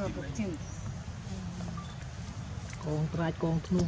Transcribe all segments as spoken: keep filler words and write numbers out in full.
con trai con thun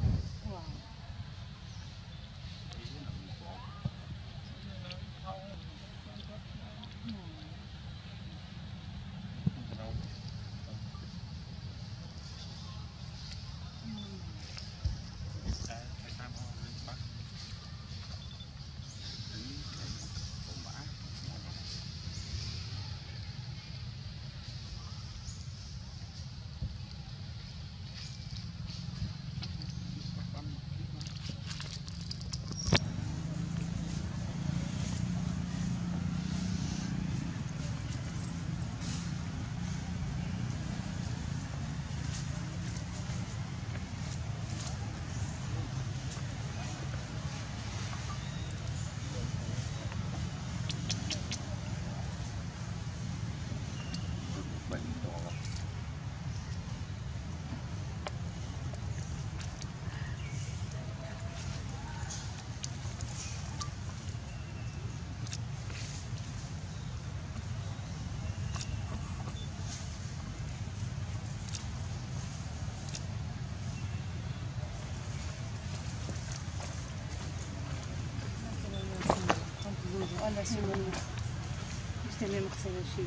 olha assim, isto é mesmo recém-nascido.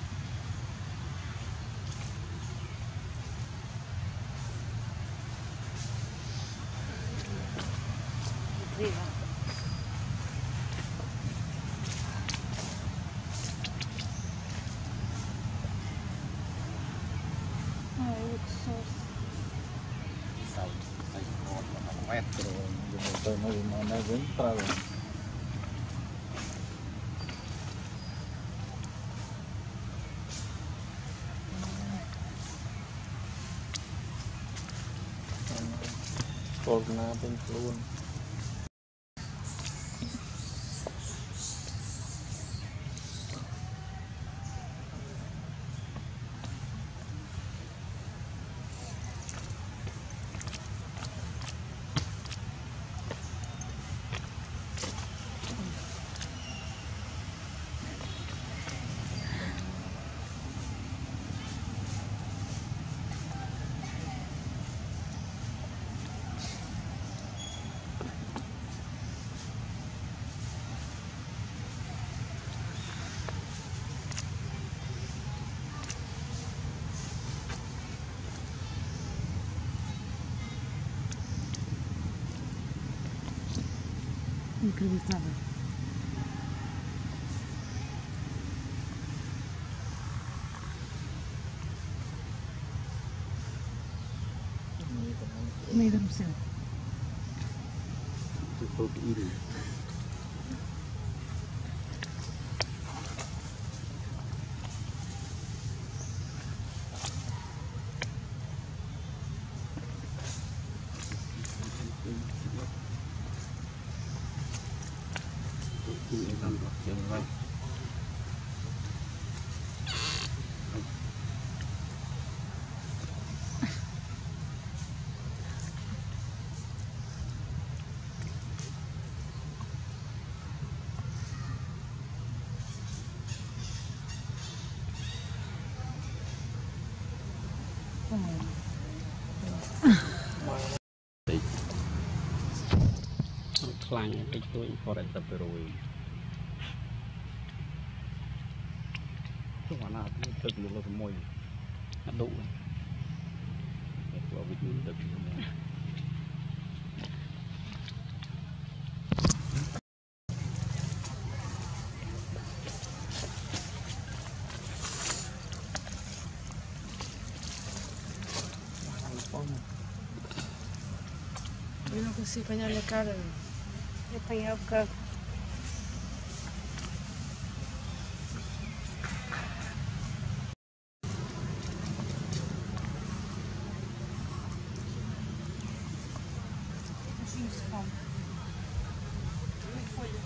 Incrível. Ai, o que sorte. Sai, sai um metro, não não não entrava. Corona bên luôn Inacreditável. Meio da moção. Khlang cái tôi có đại tập rồi cái nào cũng tự lực là mồi đủ vào video được Eu não consigo apanhar na cara. Eu apanhei o bocado. Baixinhos de fome. Folha.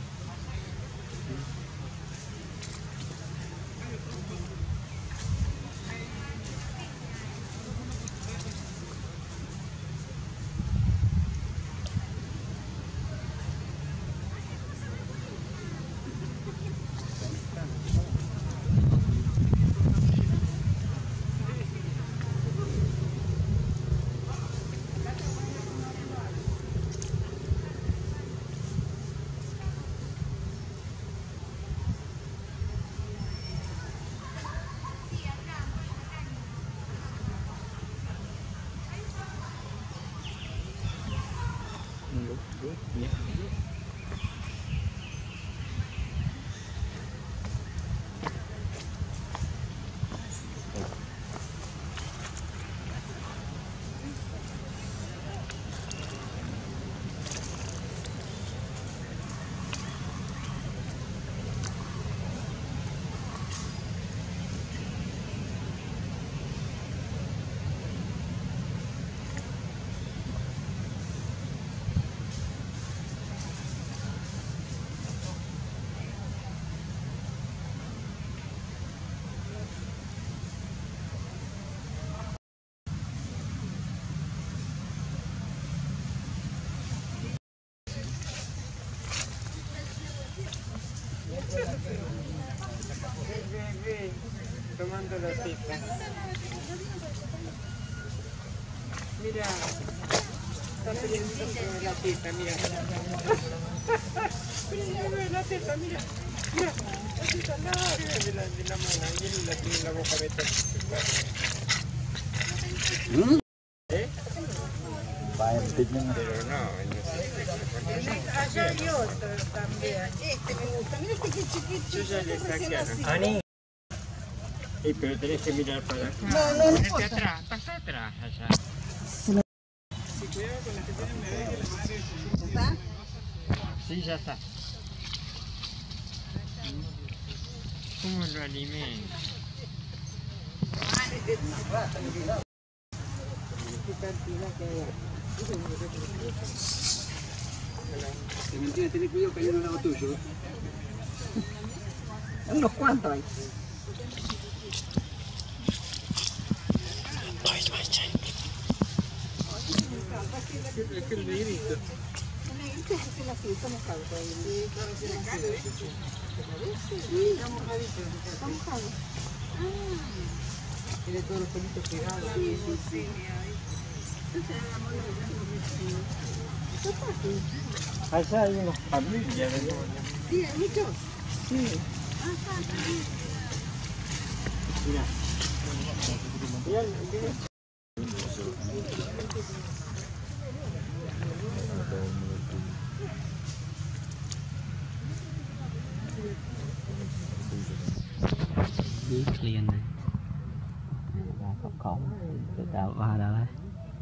Tomando la tita. Mira, está pidiendo la tita, mira. Mira, la tita, mira. Mira, la tita larga de la, de la mano y la tiene en la boca de ¿Mm? ¿Eh? Pero no, Allá hay otro también. Este me gusta. Mira este que es chiquitito. yo ya le saqué a Ani. Sí, pero tenés que mirar para acá. No, no, no. Ponete atrás, pasa atrás allá. Sí, cuidado con las que tienen bebé que les madre. ¿Está? Sí, ya está. ¿Cómo lo alimento? Clementina, tenés cuidado que hay uno al lado tuyo. Unos cuantos hay. Es que el negrito. El negrito es que la fiesta no cabe todavía. Sí, claro, tiene cabe, ¿viste? Sí, está mojadito. Está mojado. Ah. Tiene todos los pelitos pegados. Sí, sí, sí. Allá hay unos familias de Sí, hay muchos. Sí. Mira. Mira, mira. Đi liền này. Ra có cổng, tự tạo qua đó đấy.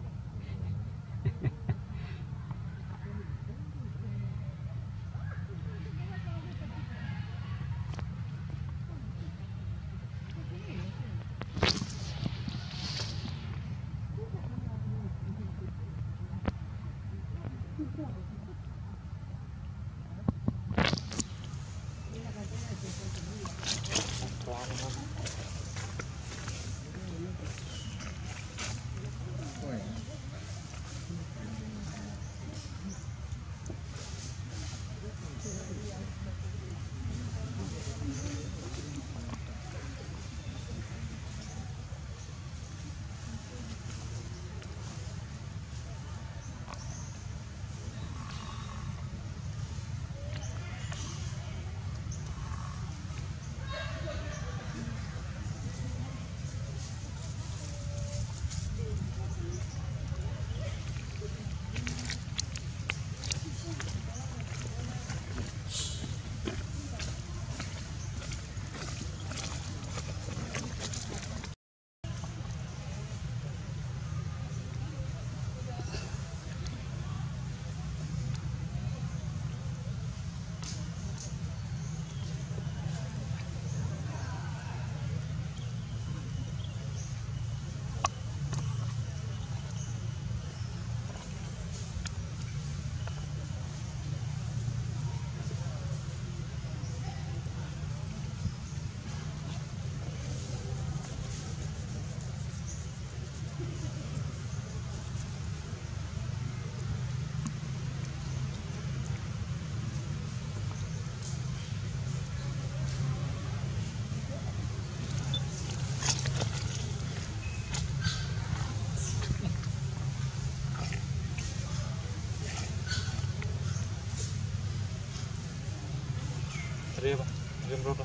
Arriba, bien ropa.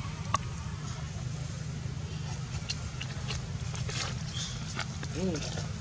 Mm.